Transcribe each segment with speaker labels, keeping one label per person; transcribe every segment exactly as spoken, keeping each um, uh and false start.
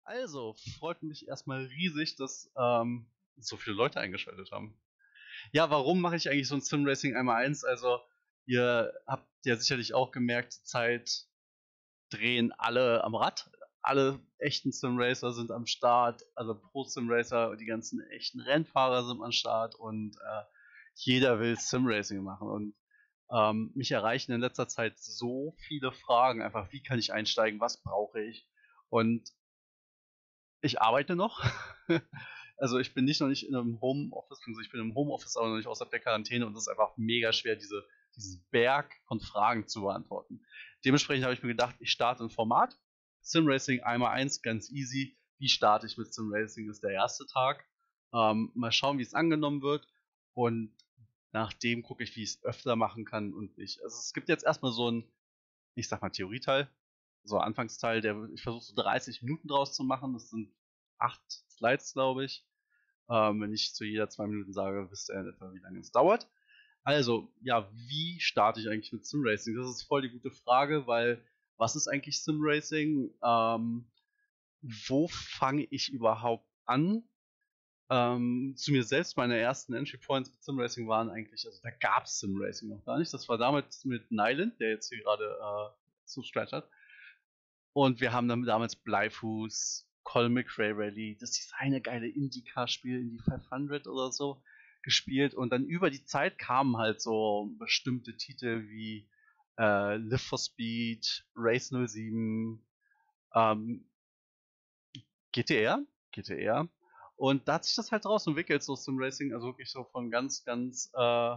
Speaker 1: Also, freut mich erstmal riesig, dass ähm, so viele Leute eingeschaltet haben. Ja, warum mache ich eigentlich so ein Sim-Racing einmal eins? Also, ihr habt ja sicherlich auch gemerkt, zurzeit drehen alle am Rad. Alle echten Sim-Racer sind am Start, also Pro-Sim-Racer, die ganzen echten Rennfahrer sind am Start und äh, jeder will Sim-Racing machen. Und ähm, mich erreichen in letzter Zeit so viele Fragen, einfach wie kann ich einsteigen, was brauche ich? Und ich arbeite noch. Also ich bin nicht noch nicht in einem Homeoffice, also ich bin im Homeoffice, aber noch nicht außerhalb der Quarantäne und es ist einfach mega schwer, diese, diesen Berg von Fragen zu beantworten. Dementsprechend habe ich mir gedacht, ich starte ein Format. Simracing einmal eins, ganz easy. Wie starte ich mit Simracing? Ist der erste Tag. Ähm, mal schauen, wie es angenommen wird. Und nachdem gucke ich, wie ich es öfter machen kann und nicht. Also es gibt jetzt erstmal so ein, ich sag mal, Theorieteil, so Anfangsteil, der ich versuche so dreißig Minuten draus zu machen. Das sind acht Slides, glaube ich. Ähm, wenn ich zu jeder zwei Minuten sage, wisst ihr in etwa, wie lange es dauert. Also, ja, wie starte ich eigentlich mit Simracing? Das ist voll die gute Frage, weil was ist eigentlich Simracing? Ähm, wo fange ich überhaupt an? Ähm, zu mir selbst, meine ersten Entry Points mit Simracing waren eigentlich, also da gab es Simracing noch gar nicht. Das war damals mit Nyland, der jetzt hier gerade äh, subscribed hat. Und wir haben dann damals Bleifuß, Colin McRae Rally, das ist eine geile IndyCar-Spiel, Indy fünfhundert oder so, gespielt. Und dann über die Zeit kamen halt so bestimmte Titel wie äh, Live for Speed, Race null sieben, ähm, G T R, G T R. Und da hat sich das halt draus entwickelt, so Sim Racing, also wirklich so von ganz, ganz, äh,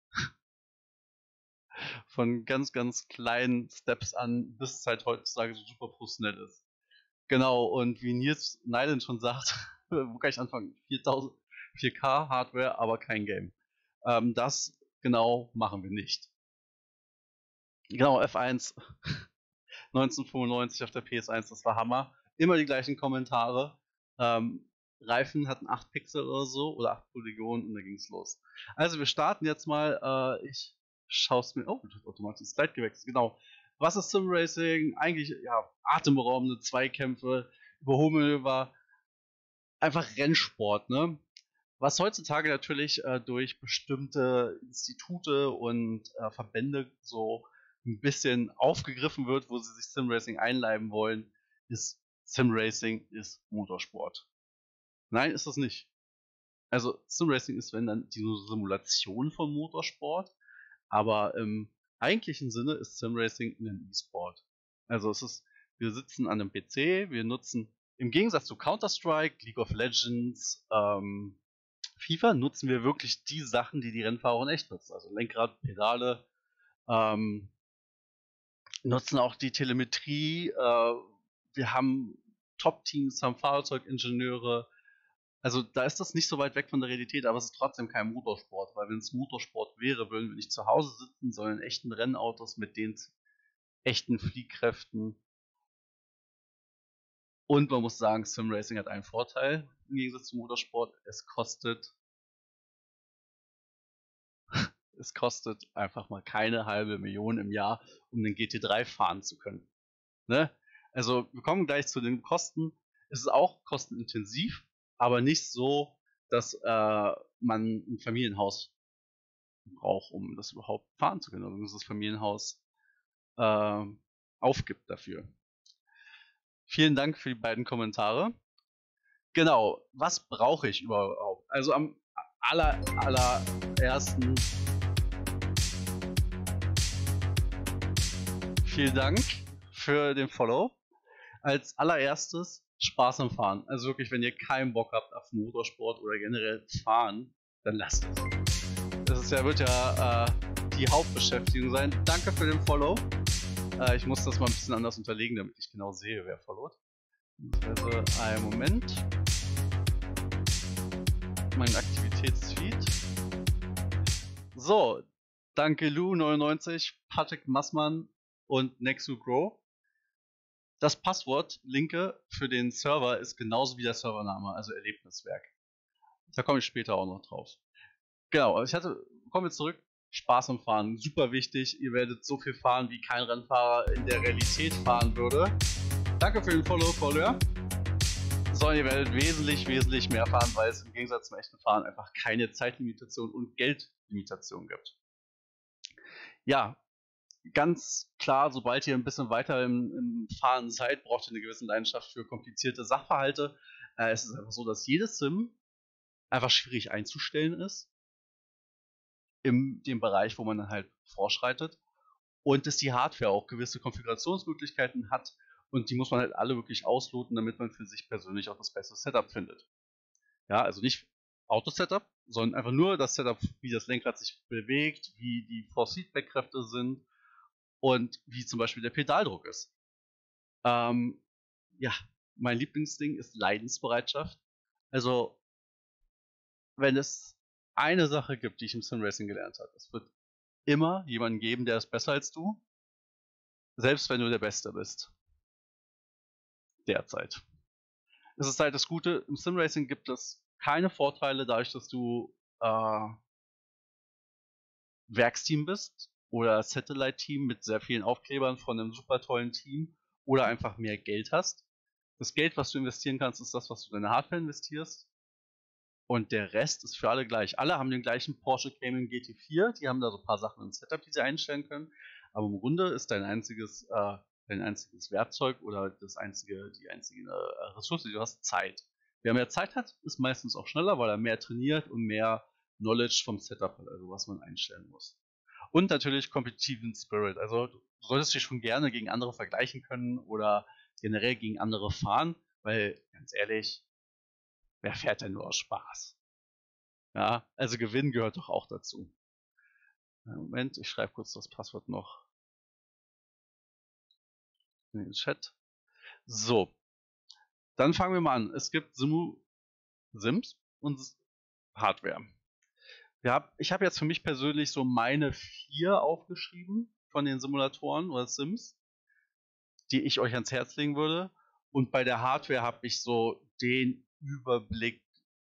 Speaker 1: von ganz, ganz kleinen Steps an, bis es halt heutzutage so super professionell ist. Genau, und wie Nils Nyland schon sagt, wo kann ich anfangen? viertausend, vier K Hardware, aber kein Game. Ähm, das genau machen wir nicht. Genau, F eins neunzehnhundertfünfundneunzig auf der P S eins, das war Hammer. Immer die gleichen Kommentare. Ähm, Reifen hatten acht Pixel oder so, oder acht Polygonen und da ging es los. Also wir starten jetzt mal, äh, ich schaue es mir, oh, automatisch Slide gewechselt, genau. Was ist Sim Racing? Eigentlich, ja, atemberaubende Zweikämpfe, Überholmanöver, einfach Rennsport, ne? Was heutzutage natürlich äh, durch bestimmte Institute und äh, Verbände so ein bisschen aufgegriffen wird, wo sie sich Simracing einleiben wollen, ist Simracing ist Motorsport. Nein, ist das nicht. Also Simracing ist, wenn dann die Simulation von Motorsport, aber im eigentlichen Sinne ist Simracing ein E-Sport. Also es ist, wir sitzen an einem P C, wir nutzen im Gegensatz zu Counter-Strike, League of Legends, ähm, FIFA nutzen wir wirklich die Sachen, die die Rennfahrer in echt nutzen. Also Lenkrad, Pedale, ähm, nutzen auch die Telemetrie. Äh, wir haben Top-Teams, haben Fahrzeugingenieure. Also da ist das nicht so weit weg von der Realität, aber es ist trotzdem kein Motorsport, weil wenn es Motorsport wäre, würden wir nicht zu Hause sitzen, sondern in echten Rennautos mit den echten Fliehkräften. Und man muss sagen, Simracing hat einen Vorteil im Gegensatz zum Motorsport. Es kostet es kostet einfach mal keine halbe Million im Jahr, um den G T drei fahren zu können. Ne? Also wir kommen gleich zu den Kosten. Es ist auch kostenintensiv, aber nicht so, dass äh, man ein Familienhaus braucht, um das überhaupt fahren zu können. Also man muss das Familienhaus äh, aufgibt dafür. Vielen Dank für die beiden Kommentare. Genau, was brauche ich überhaupt? Also am aller, allerersten vielen Dank für den Follow. Als allererstes Spaß am Fahren. Also wirklich, wenn ihr keinen Bock habt auf Motorsport oder generell Fahren, dann lasst es. Das ist ja, wird ja äh, die Hauptbeschäftigung sein. Danke für den Follow. Äh, ich muss das mal ein bisschen anders unterlegen, damit ich genau sehe, wer followt. Also einen Moment. Mein Aktivitätsfeed. So, danke Lu neunundneunzig, Patrick Massmann und Nexu Grow. Das Passwort, Linke, für den Server ist genauso wie der Servername, also Erlebniswerk. Da komme ich später auch noch drauf. Genau, also ich hatte, kommen wir zurück, Spaß am Fahren, super wichtig. Ihr werdet so viel fahren, wie kein Rennfahrer in der Realität fahren würde. Danke für den Follow, Follower. sondern ihr werdet wesentlich, wesentlich mehr fahren, weil es im Gegensatz zum echten Fahren einfach keine Zeitlimitation und Geldlimitation gibt. Ja, ganz klar, sobald ihr ein bisschen weiter im, im Fahren seid, braucht ihr eine gewisse Leidenschaft für komplizierte Sachverhalte. Äh, es ist einfach so, dass jedes Sim einfach schwierig einzustellen ist, in dem Bereich, wo man dann halt vorschreitet, und dass die Hardware auch gewisse Konfigurationsmöglichkeiten hat, und die muss man halt alle wirklich ausloten, damit man für sich persönlich auch das beste Setup findet. Ja, also nicht Auto-Setup, sondern einfach nur das Setup, wie das Lenkrad sich bewegt, wie die Force-Feedback-Kräfte sind und wie zum Beispiel der Pedaldruck ist. Ähm, ja, mein Lieblingsding ist Leidensbereitschaft. Also, wenn es eine Sache gibt, die ich im Simracing gelernt habe, es wird immer jemanden geben, der ist besser als du, selbst wenn du der Beste bist. Derzeit. Es ist halt das Gute, im Simracing gibt es keine Vorteile, dadurch, dass du äh, Werksteam bist oder Satellite-Team mit sehr vielen Aufklebern von einem super tollen Team oder einfach mehr Geld hast. Das Geld, was du investieren kannst, ist das, was du in deine Hardware investierst. Und der Rest ist für alle gleich. Alle haben den gleichen Porsche Cayman G T vier, die haben da so ein paar Sachen im Setup, die sie einstellen können. Aber im Grunde ist dein einziges, äh, dein einziges Werkzeug oder das einzige, die einzige äh, Ressource, die du hast, Zeit. Wer mehr Zeit hat, ist meistens auch schneller, weil er mehr trainiert und mehr Knowledge vom Setup hat, also was man einstellen muss. Und natürlich kompetitiven Spirit. Also du solltest dich schon gerne gegen andere vergleichen können oder generell gegen andere fahren, weil ganz ehrlich, wer fährt denn nur aus Spaß? Ja, also Gewinnen gehört doch auch dazu. Moment, ich schreibe kurz das Passwort noch in den Chat. So, dann fangen wir mal an. Es gibt Simu Sims und Hardware. Ja, ich habe jetzt für mich persönlich so meine vier aufgeschrieben von den Simulatoren oder Sims, die ich euch ans Herz legen würde. Und bei der Hardware habe ich so den Überblick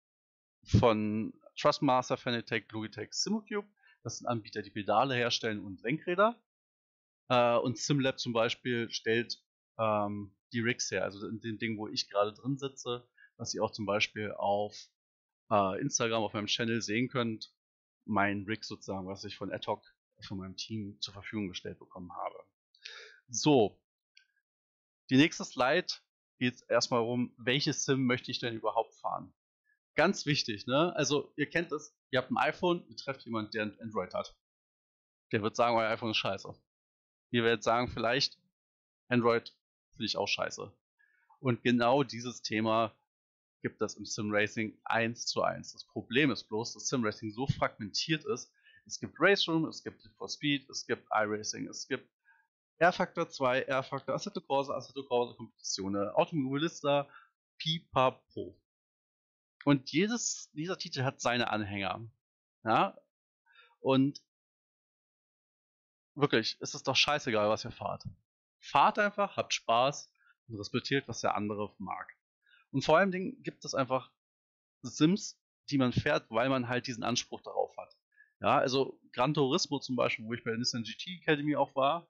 Speaker 1: von Trustmaster, Fanatec, Logitech, Simulcube. Das sind Anbieter, die Pedale herstellen und Lenkräder. Äh, und SimLab zum Beispiel stellt ähm, die Rigs her, also in dem Ding, wo ich gerade drin sitze, was ihr auch zum Beispiel auf äh, Instagram auf meinem Channel sehen könnt. Mein Rig sozusagen, was ich von Adhoc von meinem Team zur Verfügung gestellt bekommen habe. So, die nächste Slide geht erstmal um, welches Sim möchte ich denn überhaupt fahren? Ganz wichtig, ne? Also ihr kennt das, ihr habt ein iPhone, ihr trefft jemanden, der ein Android hat. Der wird sagen, euer iPhone ist scheiße. Ihr werdet sagen, vielleicht Android finde ich auch scheiße. Und genau dieses Thema gibt es im Simracing eins zu eins. Das Problem ist bloß, dass Simracing so fragmentiert ist. Es gibt Race Room, es gibt for Speed, es gibt iRacing, es gibt R-Factor zwei, R-Factor, Assetto Corsa, Assetto Corsa Competizione, Automobilista, Pipapo. Und jedes dieser Titel hat seine Anhänger. Ja? Und wirklich, es ist doch scheißegal, was ihr fahrt. Fahrt einfach, habt Spaß und respektiert, was der andere mag. Und vor allem gibt es einfach Sims, die man fährt, weil man halt diesen Anspruch darauf hat. Ja, also Gran Turismo zum Beispiel, wo ich bei der Nissan G T Academy auch war.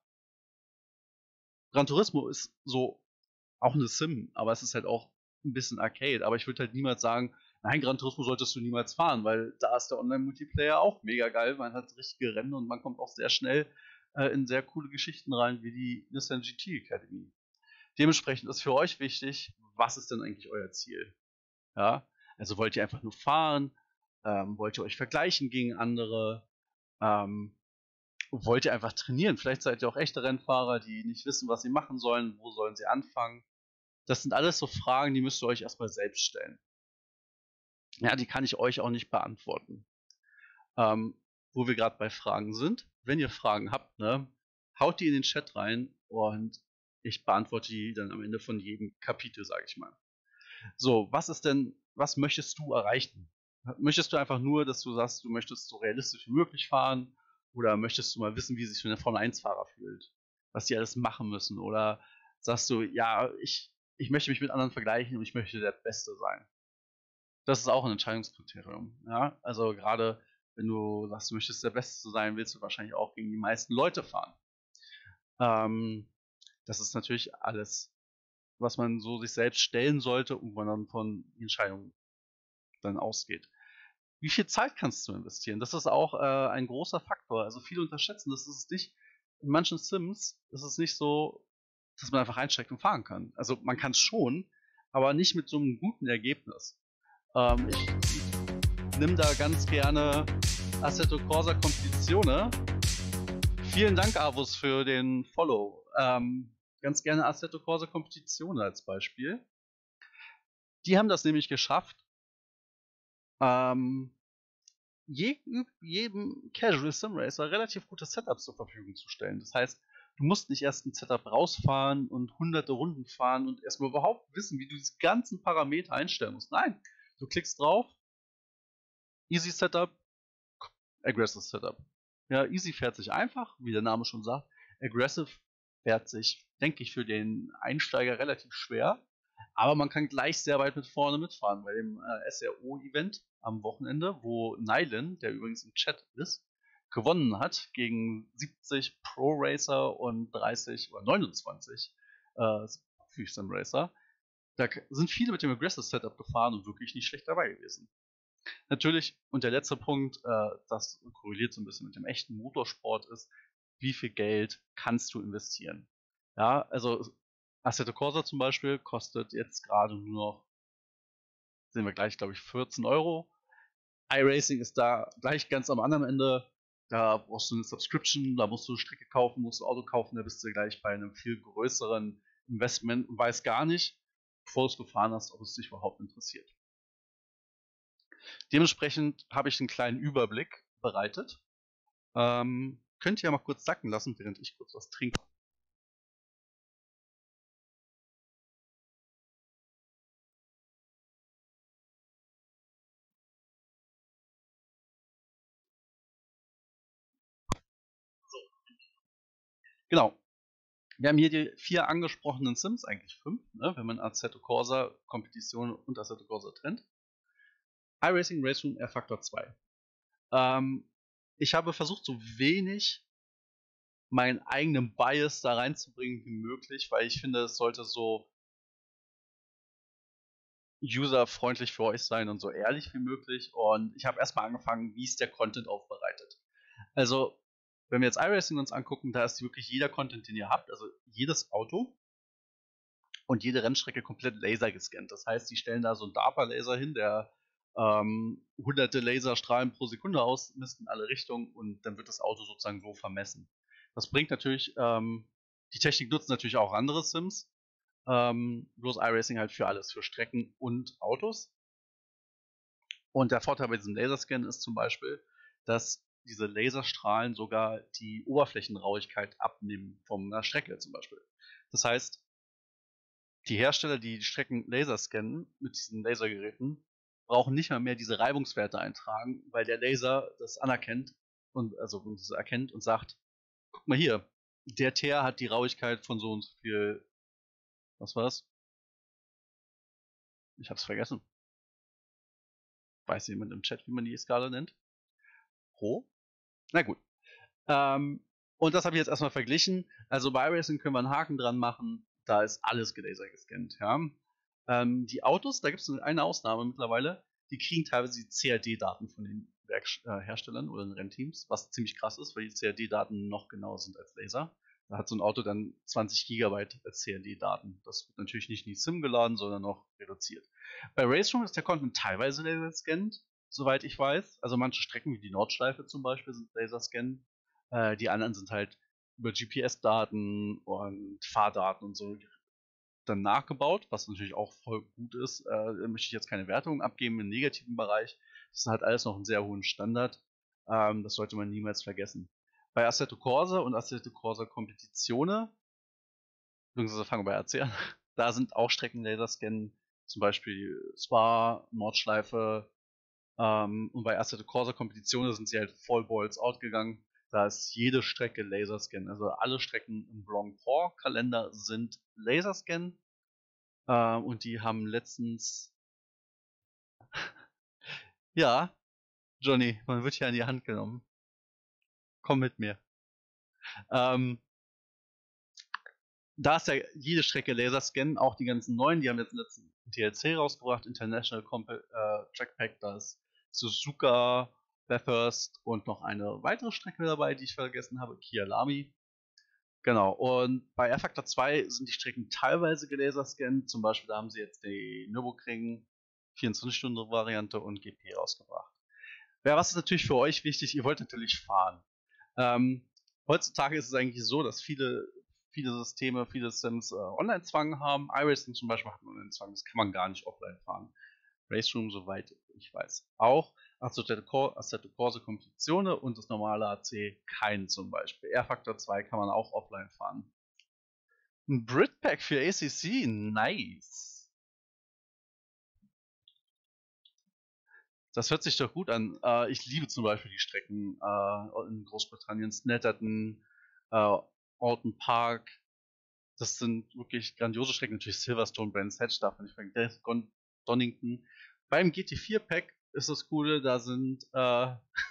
Speaker 1: Gran Turismo ist so auch eine Sim, aber es ist halt auch ein bisschen Arcade. Aber ich würde halt niemals sagen, nein, Gran Turismo solltest du niemals fahren, weil da ist der Online-Multiplayer auch mega geil. Man hat richtige Rennen und man kommt auch sehr schnell äh, in sehr coole Geschichten rein, wie die Nissan G T Academy. Dementsprechend ist für euch wichtig, was ist denn eigentlich euer Ziel? Ja, also wollt ihr einfach nur fahren? Ähm, wollt ihr euch vergleichen gegen andere? Ähm, wollt ihr einfach trainieren? Vielleicht seid ihr auch echte Rennfahrer, die nicht wissen, was sie machen sollen. Wo sollen sie anfangen? Das sind alles so Fragen, die müsst ihr euch erstmal selbst stellen. Ja, die kann ich euch auch nicht beantworten. Ähm, wo wir gerade bei Fragen sind, wenn ihr Fragen habt, ne, haut die in den Chat rein und ich beantworte die dann am Ende von jedem Kapitel, sage ich mal. So, was ist denn, was möchtest du erreichen? Möchtest du einfach nur, dass du sagst, du möchtest so realistisch wie möglich fahren? Oder möchtest du mal wissen, wie sich so ein Formel eins Fahrer fühlt? Was die alles machen müssen? Oder sagst du, ja, ich, ich möchte mich mit anderen vergleichen und ich möchte der Beste sein? Das ist auch ein Entscheidungskriterium. Ja? Also gerade wenn du sagst, du möchtest der Beste sein, willst du wahrscheinlich auch gegen die meisten Leute fahren. Ähm, das ist natürlich alles was man so sich selbst stellen sollte und man dann von Entscheidungen dann ausgeht. Wie viel Zeit kannst du investieren? Das ist auch äh, ein großer Faktor. Also viele unterschätzen das. Ist es nicht. In manchen Sims ist es nicht so, dass man einfach einsteigt und fahren kann. Also man kann es schon, aber nicht mit so einem guten Ergebnis. Ähm, ich ich nehme da ganz gerne Assetto Corsa Competizione. Vielen Dank, Avus, für den Follow. Ähm, ganz gerne Assetto Corsa Competizione als Beispiel. Die haben das nämlich geschafft, ähm, je, jedem Casual Sim Racer relativ gute Setups zur Verfügung zu stellen. Das heißt, du musst nicht erst ein Setup rausfahren und hunderte Runden fahren und erstmal überhaupt wissen, wie du diese ganzen Parameter einstellen musst. Nein, du klickst drauf, Easy Setup, Aggressive Setup. Ja, Easy fährt sich einfach, wie der Name schon sagt. Aggressive fährt sich, denke ich, für den Einsteiger relativ schwer. Aber man kann gleich sehr weit mit vorne mitfahren. Bei dem äh, S R O-Event am Wochenende, wo Nylan, der übrigens im Chat ist, gewonnen hat gegen siebzig Pro-Racer und dreißig oder neunundzwanzig äh, Sim-Racer. Da sind viele mit dem Aggressive Setup gefahren und wirklich nicht schlecht dabei gewesen. Natürlich, und der letzte Punkt, äh, das korreliert so ein bisschen mit dem echten Motorsport, ist, wie viel Geld kannst du investieren? Ja, also Assetto Corsa zum Beispiel kostet jetzt gerade nur noch, sehen wir gleich, glaube ich, vierzehn Euro. iRacing ist da gleich ganz am anderen Ende. Da brauchst du eine Subscription, da musst du Strecke kaufen, musst du Auto kaufen, da bist du gleich bei einem viel größeren Investment und weißt gar nicht, bevor du es gefahren hast, ob es dich überhaupt interessiert. Dementsprechend habe ich einen kleinen Überblick bereitet. Ähm, könnt ihr ja mal kurz sacken lassen, während ich kurz was trinke. Genau. Wir haben hier die vier angesprochenen Sims, eigentlich fünf, ne, wenn man Assetto Corsa, Kompetition und Assetto Corsa trennt. iRacing Race Room R-Factor zwei. Ähm, ich habe versucht, so wenig meinen eigenen Bias da reinzubringen wie möglich, weil ich finde, es sollte so userfreundlich für euch sein und so ehrlich wie möglich. Und ich habe erstmal angefangen, wie ist der Content aufbereitet. Also, wenn wir jetzt iRacing uns angucken, da ist wirklich jeder Content, den ihr habt, also jedes Auto und jede Rennstrecke komplett laser gescannt. Das heißt, die stellen da so einen DARPA-Laser hin, der ähm, hunderte Laserstrahlen pro Sekunde ausmisst in alle Richtungen und dann wird das Auto sozusagen so vermessen. Das bringt natürlich, ähm, die Technik nutzt natürlich auch andere Sims, ähm, bloß iRacing halt für alles, für Strecken und Autos. Und der Vorteil bei diesem Laserscan ist zum Beispiel, dass diese Laserstrahlen sogar die Oberflächenrauigkeit abnehmen von einer Strecke zum Beispiel. Das heißt, die Hersteller, die die Strecken Laser scannen mit diesen Lasergeräten, brauchen nicht mal mehr diese Reibungswerte eintragen, weil der Laser das anerkennt und also das erkennt und sagt, guck mal hier, der Teer hat die Rauigkeit von so und so viel. Was war's? Ich hab's vergessen. Weiß jemand im Chat, wie man die Skala nennt? Pro? Na gut. Ähm, und das habe ich jetzt erstmal verglichen. Also bei iRacing können wir einen Haken dran machen. Da ist alles gelaser gescannt. Ja? Ähm, die Autos, da gibt es eine Ausnahme mittlerweile. Die kriegen teilweise die C A D-Daten von den Werk äh, Herstellern oder den Rennteams, was ziemlich krass ist, weil die C A D-Daten noch genauer sind als Laser. Da hat so ein Auto dann zwanzig Gigabyte als C A D-Daten. Das wird natürlich nicht in die Sim geladen, sondern noch reduziert. Bei Raceroom ist der Content teilweise laser-scanned, soweit ich weiß. Also manche Strecken wie die Nordschleife zum Beispiel sind laser-scanned. Äh, die anderen sind halt über G P S-Daten und Fahrdaten und so dann nachgebaut, was natürlich auch voll gut ist. Äh, da möchte ich jetzt keine Wertung abgeben im negativen Bereich. Das ist halt alles noch einen sehr hohen Standard. Ähm, das sollte man niemals vergessen. Bei Assetto Corsa und Assetto Corsa Competizione, beziehungsweise fangen wir bei R C an, da sind auch Strecken-Laserscan, zum Beispiel Spa, Nordschleife, ähm, und bei Assetto Corsa Competizione sind sie halt voll balls out gegangen. Da ist jede Strecke Laserscan. Also alle Strecken im Blancpain-Kalender sind Laserscan. Äh, und die haben letztens. Ja, Johnny, man wird hier an die Hand genommen. Komm mit mir. Ähm, da ist ja jede Strecke Laserscan, auch die ganzen neuen, die haben jetzt den letzten D L C rausgebracht, International Comp äh, Trackpack, da ist Suzuka, Bathurst und noch eine weitere Strecke dabei, die ich vergessen habe, Kyalami. Genau, und bei R-Factor zwei sind die Strecken teilweise gelaserscannt, zum Beispiel da haben sie jetzt die Nürburgring vierundzwanzig-Stunden-Variante und G P rausgebracht. Ja, was ist natürlich für euch wichtig? Ihr wollt natürlich fahren. Ähm, heutzutage ist es eigentlich so, dass viele, viele Systeme, viele Sims äh, Online-Zwang haben. iRacing zum Beispiel hat einen Online-Zwang, das kann man gar nicht offline fahren. Raceroom, soweit ich weiß, auch. Assetto Corsa Competizione und das normale A C keinen zum Beispiel. R-Factor zwei kann man auch offline fahren. Ein Britpack für A C C, nice. Das hört sich doch gut an. Äh, ich liebe zum Beispiel die Strecken äh, in Großbritannien, Snetterton, äh, Alton Park. Das sind wirklich grandiose Strecken. Natürlich Silverstone, Brands Hatch, darf man nicht vergessen, Donington. Beim G T vier Pack ist das Coole, da sind äh,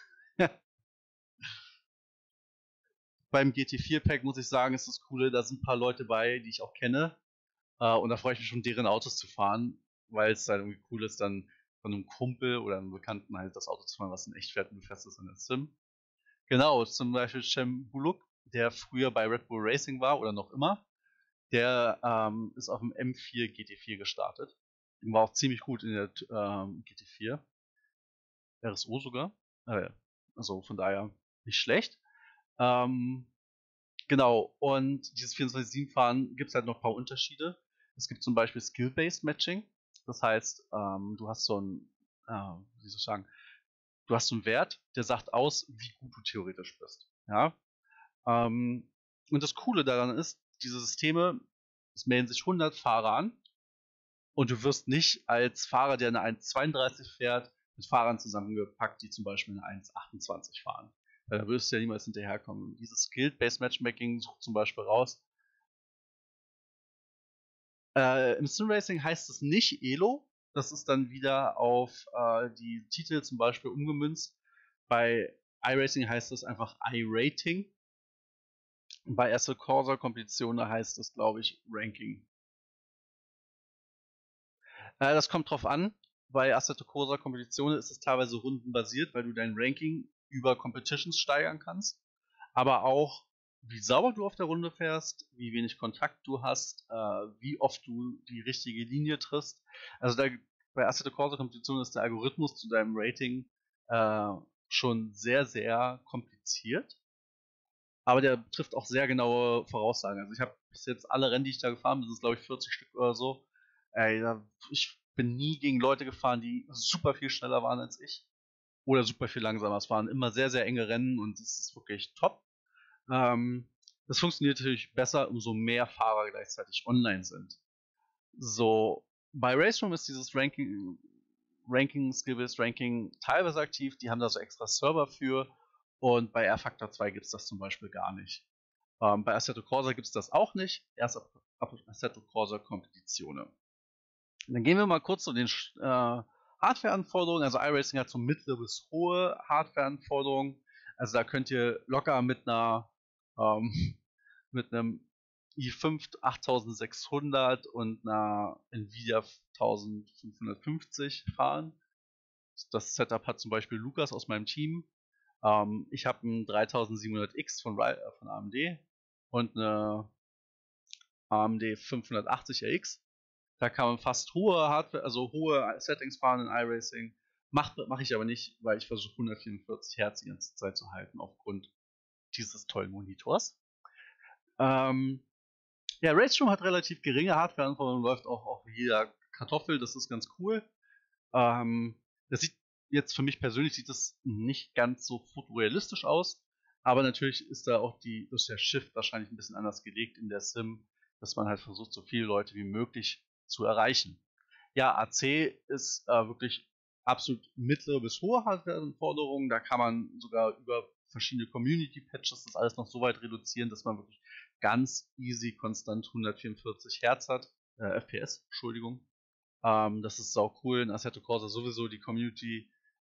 Speaker 1: beim G T vier Pack muss ich sagen, ist das Coole, da sind ein paar Leute bei, die ich auch kenne. Äh, und da freue ich mich schon, deren Autos zu fahren, weil es halt irgendwie cool ist, dann von einem Kumpel oder einem Bekannten halt das Auto zu fahren, was in echt fährt und du fährst das in der Sim. Genau, zum Beispiel Cem Bullock, der früher bei Red Bull Racing war oder noch immer, der ähm, ist auf dem M vier G T vier gestartet. War auch ziemlich gut in der ähm, G T vier. R S O sogar. Äh, also von daher nicht schlecht. Ähm, genau, und dieses vierundzwanzig sieben Fahren gibt es halt noch ein paar Unterschiede. Es gibt zum Beispiel Skill-Based Matching. Das heißt, ähm, du hast so ein, äh, wie soll ich sagen, du hast so einen Wert, der sagt aus, wie gut du theoretisch bist. Ja? Ähm, und das Coole daran ist, diese Systeme, es melden sich hundert Fahrer an und du wirst nicht als Fahrer, der eine eins zweiunddreißig fährt, mit Fahrern zusammengepackt, die zum Beispiel eine eins achtundzwanzig fahren. Weil da wirst du ja niemals hinterherkommen. Dieses Skill-Based Matchmaking sucht zum Beispiel raus. Äh, Im Sim-Racing heißt es nicht Elo. Das ist dann wieder auf äh, die Titel zum Beispiel umgemünzt. Bei iRacing heißt es einfach iRating. Und bei Assetto Corsa Competizione heißt es, glaube ich, Ranking. Äh, das kommt drauf an. Bei Assetto Corsa Competizione ist es teilweise rundenbasiert, weil du dein Ranking über Competitions steigern kannst. Aber auch, wie sauber du auf der Runde fährst, wie wenig Kontakt du hast, äh, wie oft du die richtige Linie triffst. Also da, bei Assetto Corsa Competizione ist der Algorithmus zu deinem Rating äh, schon sehr, sehr kompliziert. Aber der trifft auch sehr genaue Voraussagen. Also ich habe bis jetzt alle Rennen, die ich da gefahren bin, das sind glaube ich vierzig Stück oder so. Ey, da, ich bin nie gegen Leute gefahren, die super viel schneller waren als ich. Oder super viel langsamer. Es waren immer sehr, sehr enge Rennen und es ist wirklich top. Ähm, das funktioniert natürlich besser, umso mehr Fahrer gleichzeitig online sind. So, bei Raceroom ist dieses Ranking, Ranking, Skill-Based Ranking teilweise aktiv. Die haben da so extra Server für. Und bei R-Factor zwei gibt es das zum Beispiel gar nicht. Ähm, bei Assetto Corsa gibt es das auch nicht. Erst ab, ab Assetto Corsa Competizione. Dann gehen wir mal kurz zu den äh, Hardware-Anforderungen. Also iRacing hat so mittlere bis hohe Hardware-Anforderungen. Also da könnt ihr locker mit einer ähm, mit einem i fünf achttausendsechshundert und einer Nvidia eintausendfünfhundertfünfzig fahren. Das Setup hat zum Beispiel Lukas aus meinem Team. Ähm, ich habe einen dreitausendsiebenhundert X von, äh, von A M D und eine A M D fünfhundertachtzig R X. Da kann man fast hohe Hardware, also hohe Settings fahren in iRacing. Mache mach ich aber nicht, weil ich versuche hundertvierundvierzig Hertz die ganze Zeit zu halten aufgrund dieses tollen Monitors. Ähm, ja, Raceroom hat relativ geringe Hardwareanforderungen, läuft auch auf jeder Kartoffel, das ist ganz cool. Ähm, das sieht jetzt für mich persönlich sieht das nicht ganz so fotorealistisch aus, aber natürlich ist da auch die, ist der Shift wahrscheinlich ein bisschen anders gelegt in der Sim, dass man halt versucht, so viele Leute wie möglich zu erreichen. Ja, A C ist äh, wirklich absolut mittlere bis hohe Hardwareanforderungen. Da kann man sogar über verschiedene Community-Patches das alles noch so weit reduzieren, dass man wirklich ganz easy konstant hundertvierundvierzig Hertz hat, äh, F P S, Entschuldigung. Ähm, das ist sau cool. In Assetto Corsa sowieso die Community,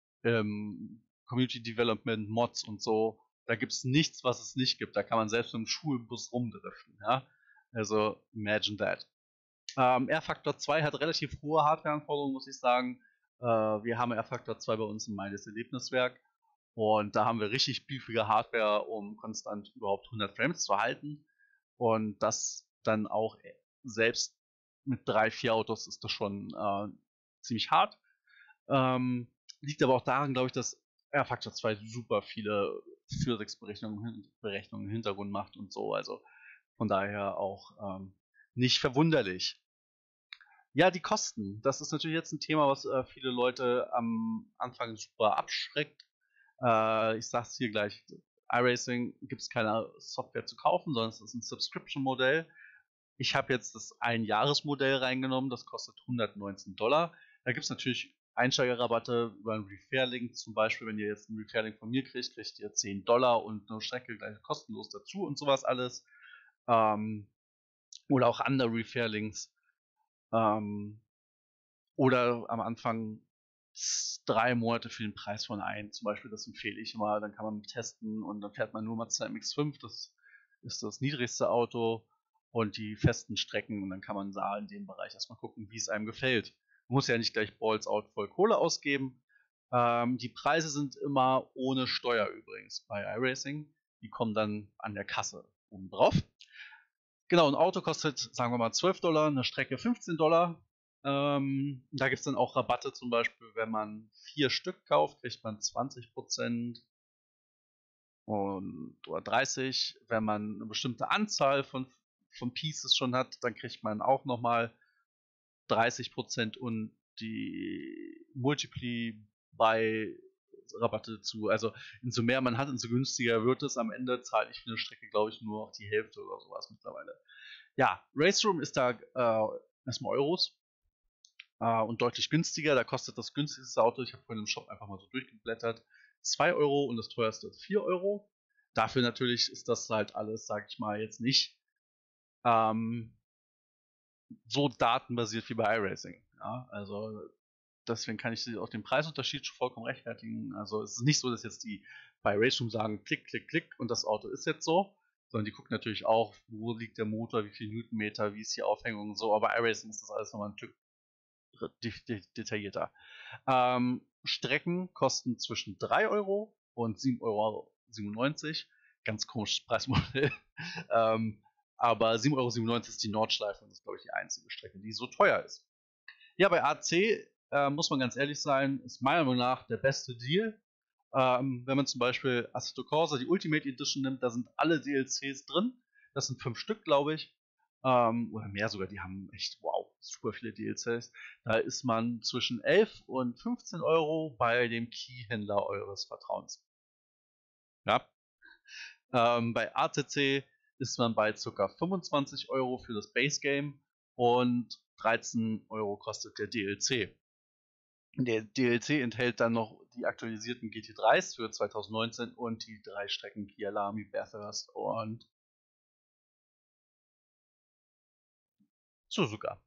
Speaker 1: ähm, Community Development, Mods und so. Da gibt es nichts, was es nicht gibt. Da kann man selbst mit dem Schulbus rumdriften. Ja? Also, imagine that. Ähm, R-Factor zwei hat relativ hohe Hardware-Anforderungen, muss ich sagen. Äh, wir haben R-Factor zwei bei uns im Meiles Erlebniswerk und da haben wir richtig beefige Hardware, um konstant überhaupt hundert Frames zu halten. Und das dann auch selbst mit drei, vier Autos ist das schon äh, ziemlich hart. Ähm, liegt aber auch daran, glaube ich, dass R-Factor zwei super viele Physics-Berechnungen Berechnungen im Hintergrund macht und so. Also von daher auch ähm, nicht verwunderlich. Ja, die Kosten. Das ist natürlich jetzt ein Thema, was äh, viele Leute am Anfang super abschreckt. Äh, ich sag's hier gleich, iRacing gibt es keine Software zu kaufen, sondern es ist ein Subscription-Modell. Ich habe jetzt das Einjahresmodell reingenommen, das kostet hundertneunzehn Dollar. Da gibt es natürlich Einsteigerrabatte über einen Refair-Link. Zum Beispiel, wenn ihr jetzt einen Refair-Link von mir kriegt, kriegt ihr zehn Dollar und eine Strecke gleich kostenlos dazu und sowas alles. Ähm, oder auch andere Refair-Links. Ähm, oder am Anfang drei Monate für den Preis von einem. Zum Beispiel, das empfehle ich immer. Dann kann man testen und dann fährt man nur Mazda M X fünf. Das ist das niedrigste Auto und die festen Strecken. Und dann kann man da in dem Bereich erstmal gucken, wie es einem gefällt. Man muss ja nicht gleich Balls out voll Kohle ausgeben. Ähm, die Preise sind immer ohne Steuer übrigens bei iRacing. Die kommen dann an der Kasse oben drauf. Genau, ein Auto kostet, sagen wir mal, zwölf Dollar, eine Strecke fünfzehn Dollar. Ähm, da gibt es dann auch Rabatte, zum Beispiel, wenn man vier Stück kauft, kriegt man zwanzig Prozent und, oder dreißig. Wenn man eine bestimmte Anzahl von, von Pieces schon hat, dann kriegt man auch nochmal dreißig Prozent und die Multiply bei Rabatte dazu. Also umso mehr man hat, umso günstiger wird es. Am Ende zahle ich für eine Strecke, glaube ich, nur noch die Hälfte oder sowas mittlerweile. Ja, Race Room ist da äh, erstmal Euros äh, und deutlich günstiger. Da kostet das günstigste Auto, ich habe vorhin im Shop einfach mal so durchgeblättert, zwei Euro und das teuerste vier Euro. Dafür natürlich ist das halt alles, sag ich mal, jetzt nicht ähm, so datenbasiert wie bei iRacing. Ja? Also deswegen kann ich auch den Preisunterschied schon vollkommen rechtfertigen. Also es ist nicht so, dass jetzt die bei Racing sagen, klick, klick, klick und das Auto ist jetzt so, sondern die gucken natürlich auch, wo liegt der Motor, wie viel Newtonmeter, wie ist die Aufhängung und so, aber bei iRacing ist das alles nochmal ein Stück detaillierter. Ähm, Strecken kosten zwischen drei Euro und sieben Euro siebenundneunzig. Ganz komisches Preismodell. ähm, aber sieben Euro siebenundneunzig ist die Nordschleife und das ist, glaube ich, die einzige Strecke, die so teuer ist. Ja, bei A C äh, muss man ganz ehrlich sein, ist meiner Meinung nach der beste Deal. Ähm, wenn man zum Beispiel Assetto Corsa, die Ultimate Edition nimmt, da sind alle D L Cs drin. Das sind fünf Stück, glaube ich. Ähm, oder mehr sogar, die haben echt, wow, super viele D L Cs. Da ist man zwischen elf und fünfzehn Euro bei dem Key-Händler eures Vertrauens. Ja. Ähm, bei A C C ist man bei ca. fünfundzwanzig Euro für das Base Game und dreizehn Euro kostet der D L C. Der D L C enthält dann noch die aktualisierten G T dreis für zweitausendneunzehn und die drei Strecken Kia Lamy, Bathurst und Suzuka.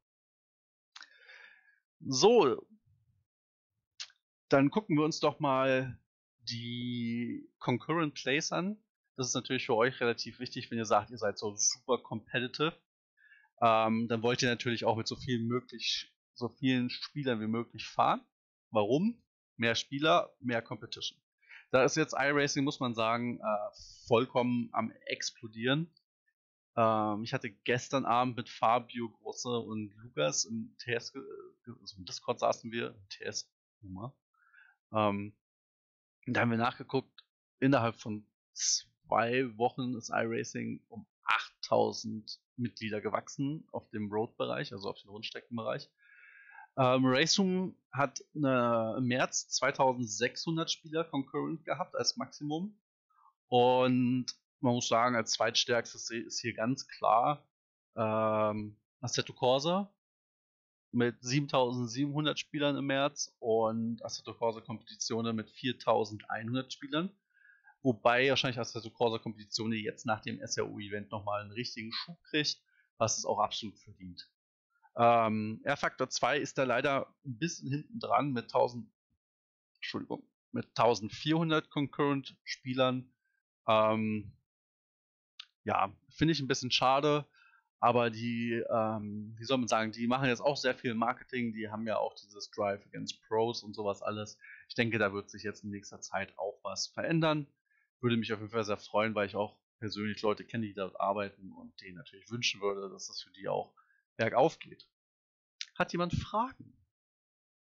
Speaker 1: So, dann gucken wir uns doch mal die Concurrent Plays an. Das ist natürlich für euch relativ wichtig, wenn ihr sagt, ihr seid so super competitive. Ähm, dann wollt ihr natürlich auch mit so vielen möglich, so vielen Spielern wie möglich fahren. Warum? Mehr Spieler, mehr Competition. Da ist jetzt iRacing, muss man sagen, äh, vollkommen am explodieren. Ähm, ich hatte gestern Abend mit Fabio Grosse und Lukas im T S, also im Discord saßen wir, T S Humor. Ähm, da haben wir nachgeguckt, innerhalb von zwei Wochen ist iRacing um achttausend Mitglieder gewachsen auf dem Road-Bereich, also auf dem Rundstreckenbereich. Ähm, Raceroom hat eine, im März zweitausendsechshundert Spieler concurrent gehabt als Maximum. Und man muss sagen, als zweitstärkstes ist hier ganz klar ähm, Assetto Corsa mit siebentausendsiebenhundert Spielern im März und Assetto Corsa Competizione mit viertausendeinhundert Spielern. Wobei wahrscheinlich Assetto Corsa Competizione jetzt nach dem S R O-Event nochmal einen richtigen Schub kriegt, was es auch absolut verdient. Ähm, R-Factor zwei ist da leider ein bisschen hinten dran mit tausend, Entschuldigung, mit eintausendvierhundert Concurrent Spielern. Ähm, ja, finde ich ein bisschen schade, Aber die, ähm, wie soll man sagen, die machen jetzt auch sehr viel Marketing, die haben ja auch dieses Drive Against Pros und sowas alles. Ich denke, da wird sich jetzt in nächster Zeit auch was verändern. Würde mich auf jeden Fall sehr freuen, weil ich auch persönlich Leute kenne, die dort arbeiten und denen natürlich wünschen würde, dass das für die auch bergauf geht. Hat jemand Fragen?